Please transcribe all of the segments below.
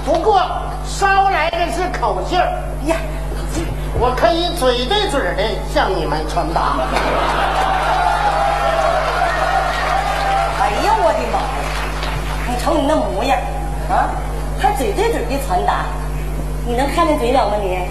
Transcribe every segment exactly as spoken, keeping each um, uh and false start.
不过捎来的是口信儿呀，我可以嘴对嘴的向你们传达。 哎呀，我的妈呀！你瞅你那模样啊，还嘴对嘴的传达，你能看见嘴了吗你？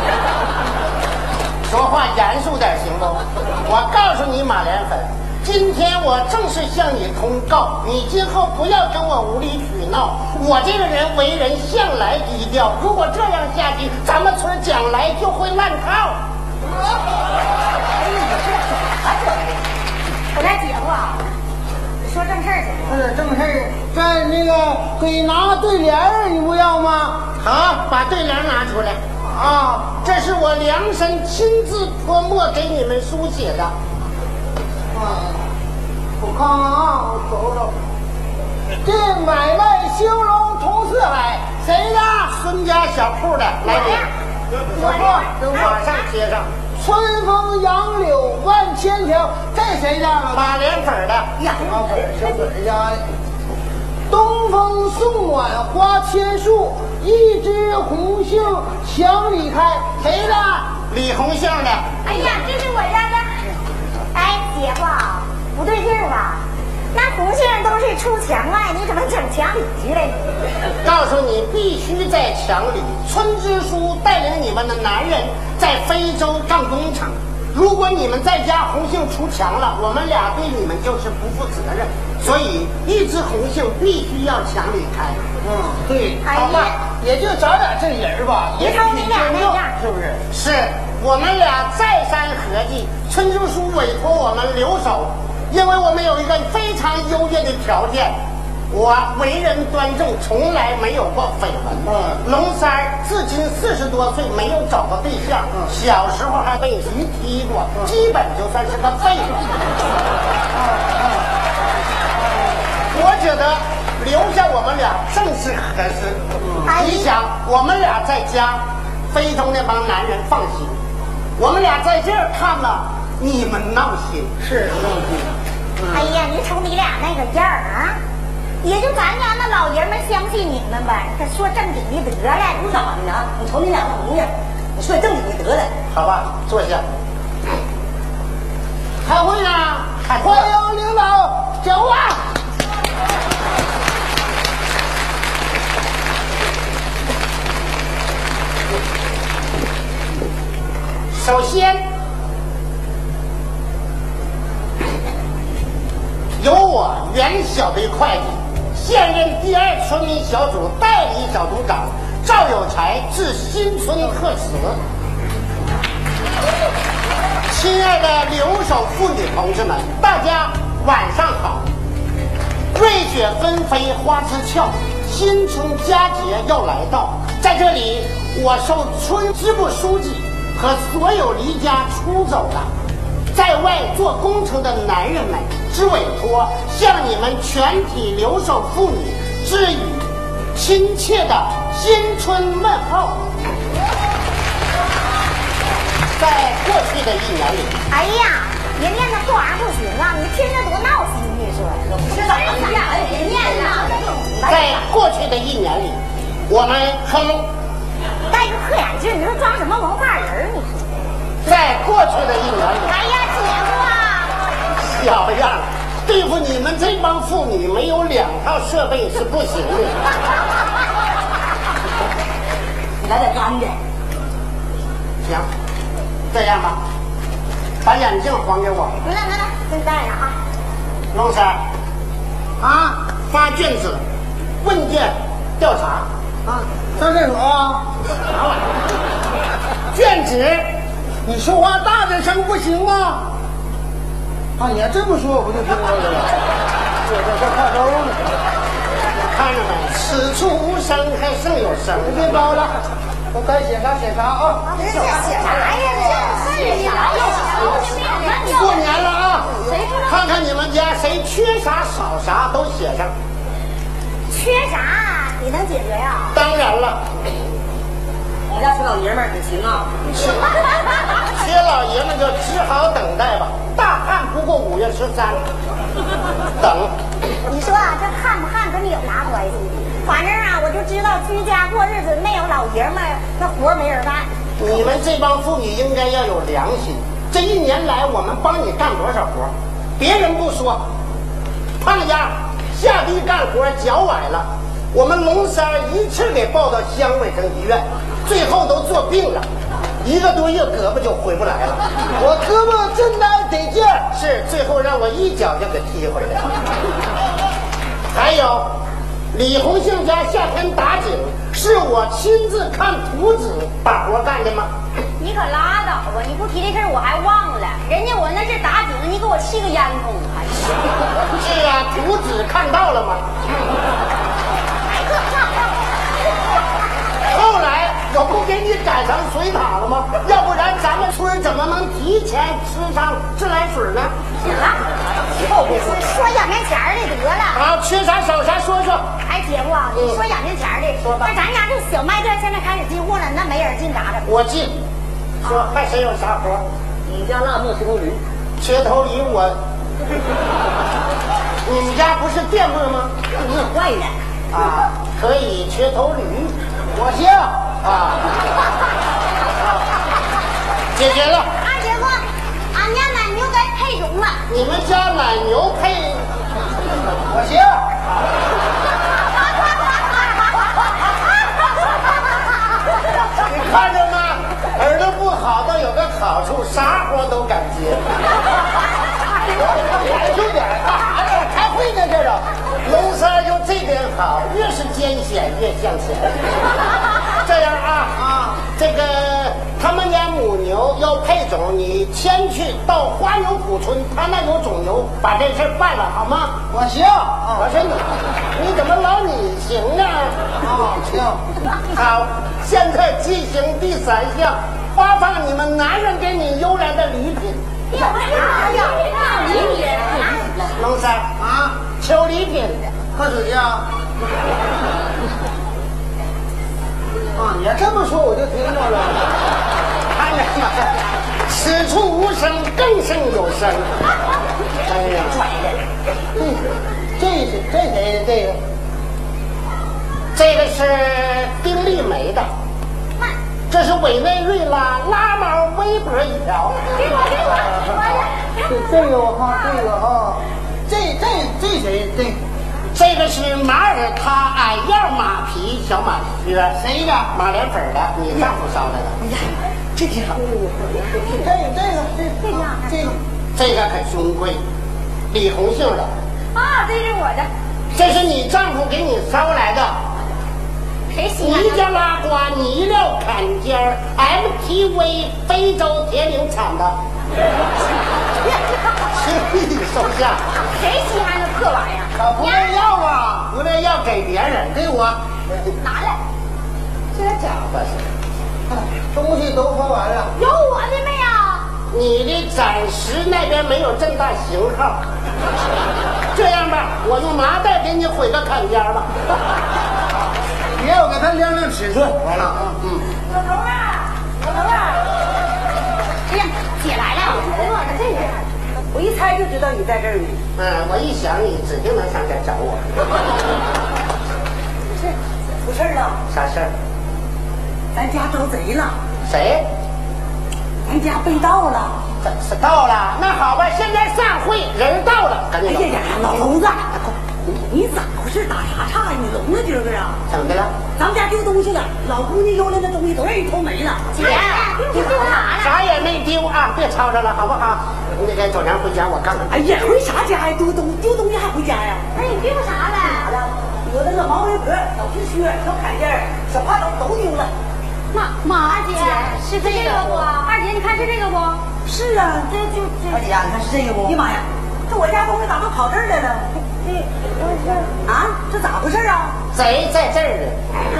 说话严肃点行不？我告诉你马莲粉，今天我正式向你通告，你今后不要跟我无理取闹。我这个人为人向来低调，如果这样下去，咱们村将来就会烂套。 哎呀，你这怎么整的？我来姐夫啊，说正事儿去。 说点正事儿，在那个给拿对联儿，你不要吗？ 好，把对联拿出来。啊，这是我量身亲自泼墨给你们书写的。 啊，我看看啊，我瞅瞅。这买卖兴隆同四海，谁的？ 孙家小铺的，来点。 我这马上贴上。 春风杨柳万千条，这谁家的？ 马莲粉的。 呀，马粉小粉家的。东风送暖花千树，一枝红杏墙里开，谁的？ 李红杏的。 哎呀，这是我家的。哎，姐夫，不对劲儿吧？那红杏都是出墙外，你怎么整墙里去了？ 告诉你，必须在墙里。村支书带领你们的男人在非洲干工程，如果你们在家红杏出墙了，我们俩对你们就是不负责任。所以一枝红杏必须要墙里开。 嗯，对， 哎好吧， 呀也就找点这人吧，也瞅你俩那样， 是不是？ 是我们俩再三合计，村支书委托我们留守，因为我们有一个非常优越的条件。我为人端正，从来没有过绯闻。 嗯， 龙三儿至今四十多岁，没有找过对象。 嗯， 小时候还被人踢过，嗯，基本就算是个废物。 嗯嗯， 我觉得留下我们俩正是合适。 哎， 你想，我们俩在家，非洲那帮男人放心；我们俩在这儿看了，你们闹心。 是闹心。 嗯，哎呀，你瞅你俩那个样儿啊！也就咱家那老爷们相信你们呗，可说正经的得了， 你咋的呢？你瞅你俩那模样，你说正经的得了。 好吧，坐下。开会呢， 欢迎领导讲话。 首先，由我袁小队会计。现任第二村民小组代理小组长赵有才致新村贺词。亲爱的留守妇女同志们，大家晚上好！瑞雪纷飞花枝俏，新春佳节要来到，在这里，我受村支部书记和所有离家出走的在外做工程的男人们之委托，向你们全体留守妇女致以亲切的新春问候。在过去的一年里， 哎呀，别念那破玩意儿不行啊！你听着多闹心，你说这咋的呀？别念了。 在过去的一年里，我们很戴个破眼镜，你说装什么文化人？你说， 在过去的一年里， 哎呀，姐夫啊， 小样，对付你们这帮妇女，没有两套设备是不行的。 你来点干的。 行，这样吧，把眼镜还给我。 来来来，真戴上啊！ 龙三啊，发卷子，问卷调查啊，上厕所啊？ 啥玩意儿？卷纸， 你说话大点声不行吗？啊，你要这么说，我不就听着了？我这这跨州呢， 看着没？此处无声，还胜有声。 别包了，我该写啥写啥啊！ 这写啥呀？这是呀！ 过年了啊，看看你们家谁缺啥少啥都写上。 缺啥你能解决呀？ 当然了， 我家缺老爷们儿挺勤啊。 缺老爷们就只好等待吧。大旱不过五月十三，等。 你说啊，这旱不旱跟你有啥关系？ 反正啊，我就知道居家过日子没有老爷们儿，那活没人干。 你们这帮妇女应该要有良心。这一年来，我们帮你干多少活？别人不说，胖丫下地干活脚崴了，我们龙三一次给抱到乡卫生医院，最后都做病了，一个多月胳膊就回不来了。 我胳膊真难得劲儿， 是最后让我一脚就给踢回来了。还有李红杏家夏天打井，是我亲自看图纸把活干的吗？ 你可拉倒吧！你不提这事儿我还忘了，人家我那是打井，你给我气个烟筒。哎呀， 是啊，图纸看到了吗？后来我不给你改成水塔了吗？要不然咱们村怎么能提前吃上自来水呢？ 行了，说养面钱的得了。 啊，缺啥少啥说说。 哎，姐夫，你说养面钱的， 说吧。 那咱家这小卖店现在开始进货了，那没人进咋整？ 我进。说还谁有啥活？ 你家腊木缺头驴， 缺头驴我。你们家不是电棍吗？ 你坏了啊，可以缺头驴，我行啊。解决了。 啊，姐夫，俺家奶牛该配种了。 你们家奶牛配？我行。你看着吗？耳朵不好倒有个好处，啥活都敢接。 严重点，干啥呢？开会呢这是。 龙三就这边好，越是艰险越向前。这样啊啊，这个他们家母牛要配种，你先去到花牛埔村，他那有种牛，把这事办了好吗？ 我行。 我说你，你怎么老你行呢？ 啊，行。 好，现在进行第三项，发放你们男人给你邮来的礼品。 呀呀呀！礼品！ 龙三啊，求礼品， 喝水呀。啊，你要这么说我就听着了。 看着吗？此处无声更胜有声。哎呀， 这是这谁这个？ 这个是丁丽梅的，这是委内瑞拉拉毛微博一条。 给我给我！ 这这个我看这个啊，这这这谁这？ 这个是马耳他矮样马皮小马靴， 谁的？ 马莲粉的，你丈夫烧的。 哎呀，这挺好。这个这个这这个这个这个可尊贵，李红杏的。 啊，这是我的。 这是你丈夫给你捎来的。 谁喜欢？ 尼加拉瓜泥料坎肩 M T V 非洲铁岭产的，轻易收下。 谁稀罕那破玩意儿？ 可不能要啊！不能要给别人，给我。 拿来。 这家伙是， 东西都发完了。 有我的没有？ 你的暂时那边没有这么大型号。这样吧，我用麻袋给你毁个坎肩吧。 别我给他量量尺寸，完了啊，嗯。 老头啊，老头啊！哎呀，姐来了，我这个， 我一猜就知道你在这儿呢。 嗯，我一想你指定能上这找我。 是，出事了。 啥事儿？ 咱家招贼了。 谁？ 咱家被盗了。 这是到了，那好吧，现在散会，人到了，赶紧走。 哎呀呀，老头子，你咋回事？打啥岔呀？你聋了今儿个啊？ 怎么的了？ 咱们家丢东西了，老姑娘邮来的东西都让人偷没了。 姐，你丢啥了？ 啥也没丢啊，别吵吵了，好不好？那个走，咱回家，我看看。 哎呀，回啥家呀？丢东丢东西还回家呀？ 那你丢啥了？ 有那个毛围脖、小皮靴、小坎肩、小帕斗都丢了。 妈妈，二姐是这个不？二姐，你看是这个不？ 是啊，这就这。二姐呀，你看是这个不？哎呀妈呀，这我家东西咋都跑这儿来了？这啊，这咋回事啊？ 贼在这儿呢。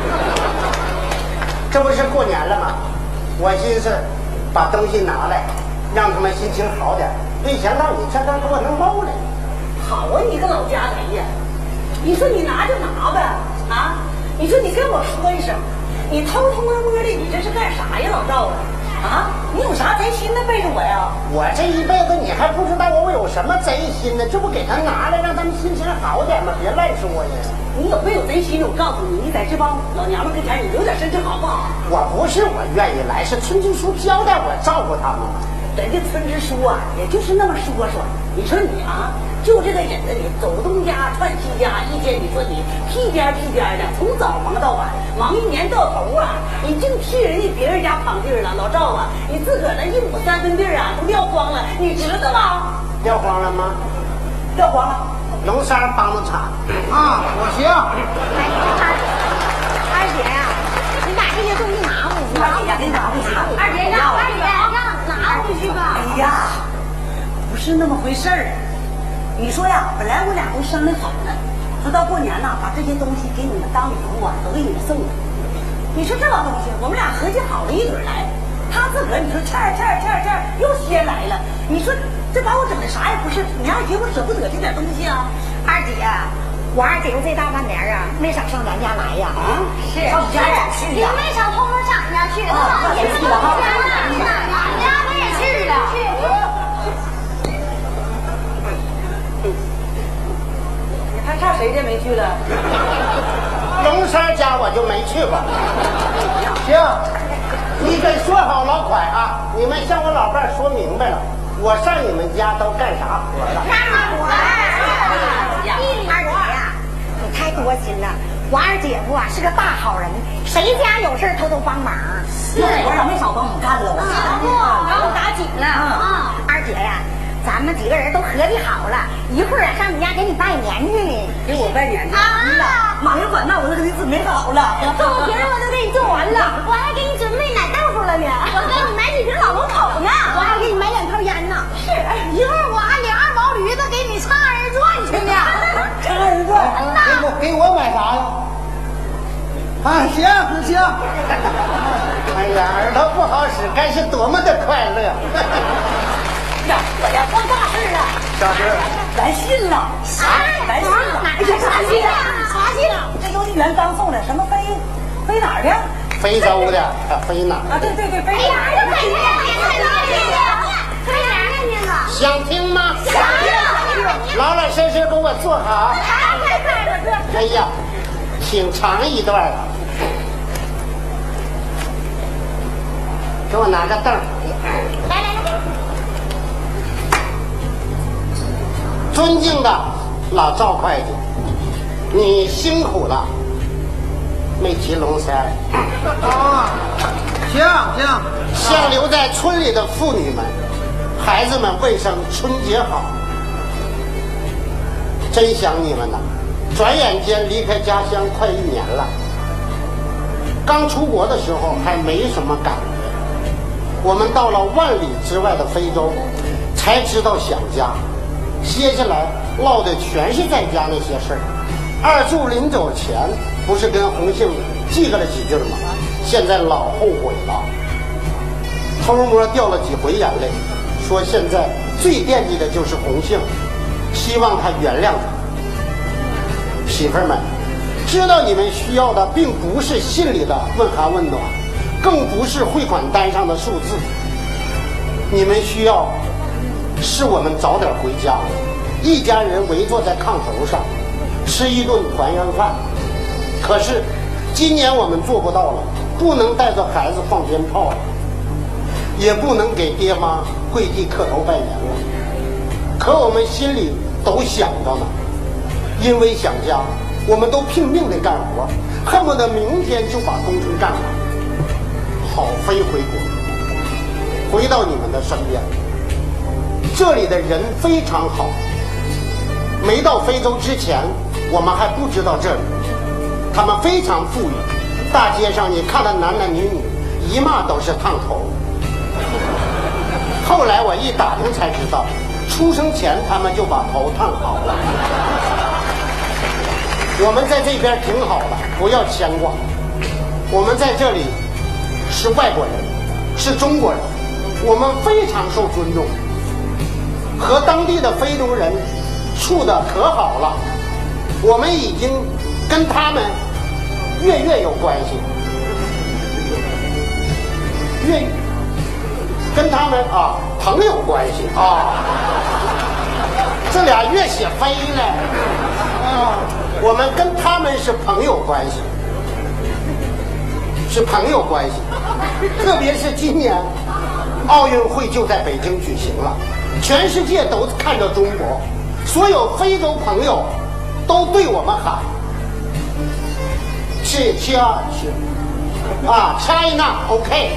这不是过年了吗？我寻思把东西拿来，让他们心情好点。没想到你这都给我弄漏了。 好啊，你个老家贼呀！你说你拿就拿呗，啊？你说你跟我说一声，你偷偷摸摸的，你这是干啥呀，老赵啊？ 啊，你有啥贼心的背着我呀？ 我这一辈子你还不知道我有什么贼心呢？这不给他拿来让他们心情好点吗？别赖说呀！ 你有没有贼心？我告诉你，你在这帮老娘们跟前，你留点身子好不好？ 我不是我愿意来，是村支书交代我照顾他们。 人家村支书啊，也就是那么说说。你说你啊，就这个引子，你走东家串西家，一天你说你屁颠屁颠的，从早忙到晚，忙一年到头啊，你净替人家别人家淌地儿了。老赵啊，你自个儿那一亩三分地儿啊，都撂荒了，你知道吗？ 撂荒了吗？ 撂荒了。 龙三帮着铲啊，我行。 二姐呀，你把这些东西拿回去。 二姐呀，给你拿回去。 二姐让二姐让拿回去吧。 哎呀，不是那么回事儿。你说呀，本来我俩都商量好了，说到过年呐，把这些东西给你们当礼物啊，都给你们送了。你说这老东西，我们俩合计好了一准来，他自个儿你说欠儿欠儿欠儿欠儿又先来了。你说这把我整的啥也不是，你二姐我舍不得这点东西啊。 二姐，我二姐夫这大半年啊，没少上咱家来呀。 啊， 是上你家哪去呀？ 你没少偷偷上你家去。 啊，也去了哈。 俺家我也去了。 你还差谁家没去了？ 龙三家我就没去过。行，你跟说好老款啊，你们向我老伴儿说明白了，我上你们家都干啥活了？ 干活。二姐呀，你太多心了。我二姐夫啊是个大好人，谁家有事偷偷帮忙。 是，我咋没少帮你干了？我不，把我打紧了啊！二姐呀，咱们几个人都合计好了，一会儿啊上你家给你拜年去呢。 给我拜年去啊！ 马云管那我都给你准备好了， 豆皮我都给你做完了，我还给你准备奶豆腐了呢，我给你买几瓶老龙口呢，我还给你买两套烟呢。是，一会儿我还领二毛驴子给你唱二人转去呢。 唱二人转，给我给我买啥呀？啊，行行。 哎呀，耳朵不好使，该是多么的快乐！ 呀，我呀干大事了， 啥事？ 来信了， 啊， 来信了， 哪啥信啊？啥信啊？ 这邮递员刚送的，什么飞飞哪儿的？ 非洲的，飞哪？ 啊，对对对，飞哪儿的？飞哪儿的？飞哪儿的？ 想听吗？ 想听。 老老实实给我坐好。 太快了，哥。 哎呀，挺长一段啊。给我拿个凳儿。 来来来。 尊敬的老赵会计，你辛苦了。没提龙三。 啊，行行。 向留在村里的妇女们、孩子们问声春节好。真想你们呐！转眼间离开家乡快一年了。刚出国的时候还没什么感觉，我们到了万里之外的非洲，才知道想家。接下来落的全是在家那些事儿。二柱临走前不是跟红杏记了几句吗？现在老后悔了，偷摸掉了几回眼泪，说现在最惦记的就是红杏，希望她原谅他。媳妇儿们，知道你们需要的并不是信里的问寒问暖，更不是汇款单上的数字，你们需要是我们早点回家，一家人围坐在炕头上吃一顿团圆饭。可是今年我们做不到了，不能带着孩子放鞭炮了，也不能给爹妈跪地磕头拜年了。可我们心里都想着呢，因为想家，我们都拼命地干活，恨不得明天就把工程干完，好飞回国，回到你们的身边。这里的人非常好，没到非洲之前，我们还不知道这里，他们非常富裕，大街上你看的男男女女，一嘛都是烫头。后来我一打听才知道，出生前他们就把头烫好了。我们在这边挺好的，不要牵挂。我们在这里是外国人，是中国人，我们非常受尊重，和当地的非洲人处得可好了。我们已经跟他们月月有关系，月跟他们啊朋友关系啊。这俩越写飞了啊！我们跟他们是朋友关系，是朋友关系。特别是今年奥运会就在北京举行了，全世界都看着中国，所有非洲朋友都对我们喊是家是啊 China OK。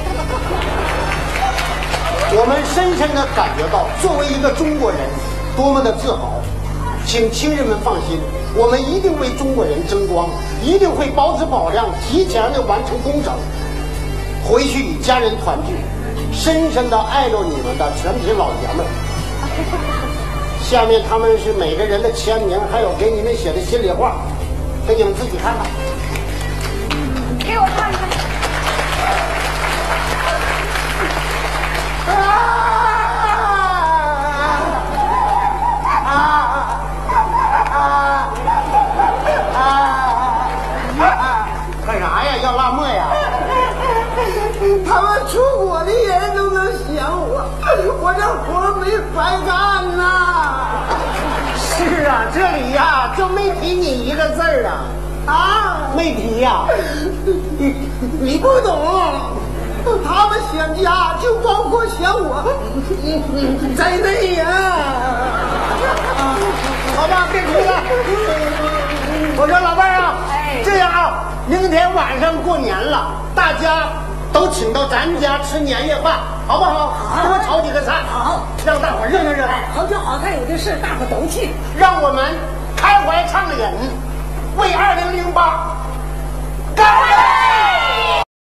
我们深深地感觉到作为一个中国人多么的自豪。请亲人们放心，我们一定为中国人争光，一定会保质保量，提前的完成工程，回去与家人团聚。深深的爱着你们的全体老爷们。下面他们是每个人的签名，还有给你们写的心里话，给你们自己看看。 给我看看。 干啥呀？要辣沫呀？ 他们出国的人都能想我，我这活没白干呐！ 是啊，这里呀就没提你一个字儿啊！ 啊， 没提呀、 你你不懂，他们想家就包括想我在内呀、 啊！好吧，别哭了。我说老伴儿啊，这样啊，明天晚上过年了，大家都请到咱家吃年夜饭，好不好？ 好， 多炒几个菜， 好， 让大伙热闹热闹。 好酒好菜有的是，大伙都去。 让我们开怀畅饮，为二零零八干杯！